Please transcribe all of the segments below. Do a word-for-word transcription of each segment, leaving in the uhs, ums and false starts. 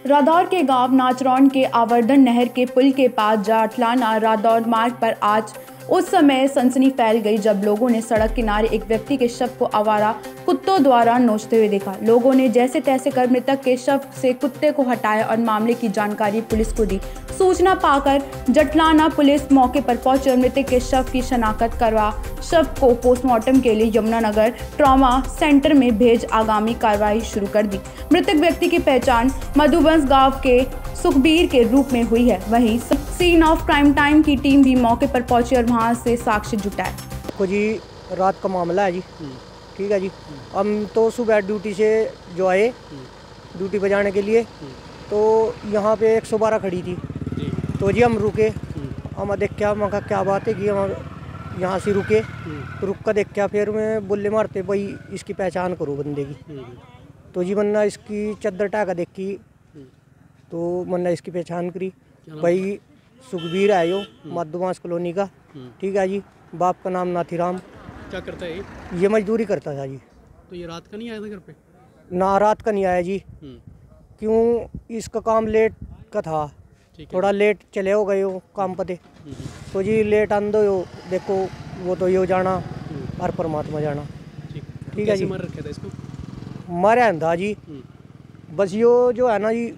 रादौर के गांव नाचरौन के आवर्धन नहर के पुल के पास जाटलाना रादौर मार्ग पर आज उस समय सनसनी फैल गई जब लोगों ने सड़क किनारे एक व्यक्ति के शव को आवारा कुत्तों द्वारा नोचते हुए देखा। लोगों ने जैसे तैसे कर मृतक के शव से कुत्ते को हटाया और मामले की जानकारी पुलिस को दी। सूचना पाकर जटलाना पुलिस मौके पर पहुंची और मृतक के शव की शनाख्त करवा शव को पोस्टमार्टम के लिए यमुनानगर ट्रॉमा सेंटर में भेज आगामी कार्रवाई शुरू कर दी। मृतक व्यक्ति की पहचान मधुबंस गांव के सुखबीर के रूप में हुई है। वहीं सीन ऑफ क्राइम टाइम की टीम भी मौके पर पहुंची और वहां से साक्ष्य जुटाए। देखो जी, रात का मामला है जी, ठीक है जी। हम तो सुबह ड्यूटी से जो आए ड्यूटी बजाने के लिए, तो यहाँ पे एक सौ बारह खड़ी थी, तो जी हम रुके। हम देख क्या मैं कहा क्या बात है कि हम यहाँ से रुके, रुक कर देख क्या, फिर मैं बोले मारते भाई इसकी पहचान करो बंदे की। तो जी मन्ना इसकी चद्दर टाका देखी, तो मन्ना इसकी पहचान करी भाई सुखबीर है यो मधुबंस कॉलोनी का, ठीक है जी। बाप का नाम नाथीराम। क्या करता है ये? ये मजदूरी करता था जी। तो ये रात का नहीं आया था घर पे? ना रात का नहीं आया जी, क्यों इसका काम लेट का था, थोड़ा लेट चले हो गए हो काम पते, तो जी लेट आंदो हो देखो वो तो यो जाना और परमात्मा जाना, ठीक है जी। मार रखा था इसको? मारे आंदा जी, बस यो जो है ना जी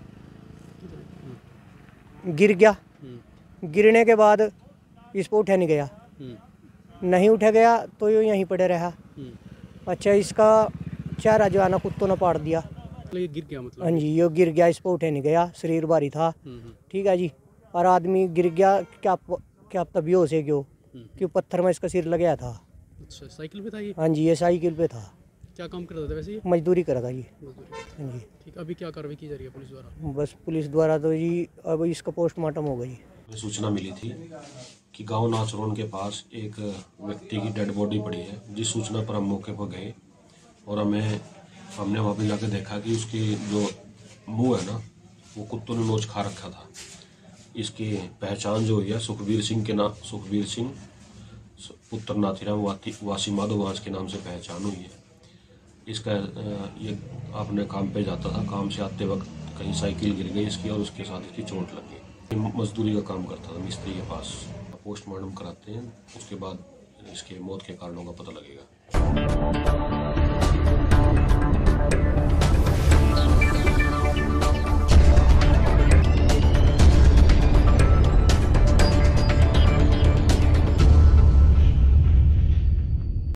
गिर गया। गिरने के बाद इस पर उठा नहीं गया, नहीं उठा गया तो यो यहीं पड़े रहा। अच्छा, इसका चेहरा जो है ना कुत्तों ने पाड़ दिया। ये गिर गया मतलब? हाँ जी, यो गिर गया, इस पर उठे नहीं गया, शरीर भारी था, ठीक है जी। और आदमी गिर गया, क्या क्या तभी हो से क्यों क्यों पत्थर में इसका सिर लग गया था। अच्छा, साइकिल पे था ये? हाँ जी, ये साइकिल पे था। क्या काम करता था वैसे ये? मजदूरी करा था जी। हाँ जी। ठीक, अभी क्या कार्रवाई की जा रही है पुलिस द्वारा? बस पुलिस द्वारा तो जी अब इसका पोस्टमार्टम होगा जी। सूचना मिली थी कि गांव नाचरौन के पास एक व्यक्ति की डेड बॉडी पड़ी है। जिस सूचना पर हम मौके पर गए और हमें हमने वहाँ पे जाके देखा कि उसकी जो मुंह है ना वो कुत्तों ने नोच खा रखा था। इसकी पहचान जो हुई है सुखबीर सिंह के नाम, सुखबीर सिंह पुत्र नाथीराम वासी माधोवंस के नाम से पहचान हुई है। इसका ये अपने काम पे जाता था, काम से आते वक्त कहीं साइकिल गिर गई इसकी और उसके साथ इसकी चोट लग गई। मजदूरी का काम करता था मिस्त्री के पास। पोस्टमार्टम कराते हैं, उसके बाद इसके मौत के कारणों का पता लगेगा।